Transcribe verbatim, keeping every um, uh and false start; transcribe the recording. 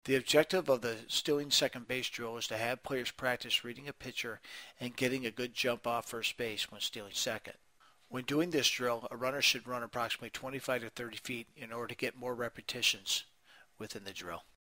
The objective of the stealing second base drill is to have players practice reading a pitcher and getting a good jump off first base when stealing second. When doing this drill, a runner should run approximately twenty-five to thirty feet in order to get more repetitions within the drill.